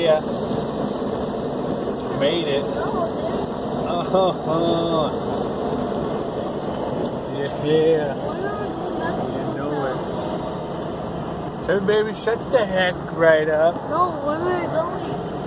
ya. Made it. Oh, yeah. You know it. So baby, shut the heck right up. No, where are we going?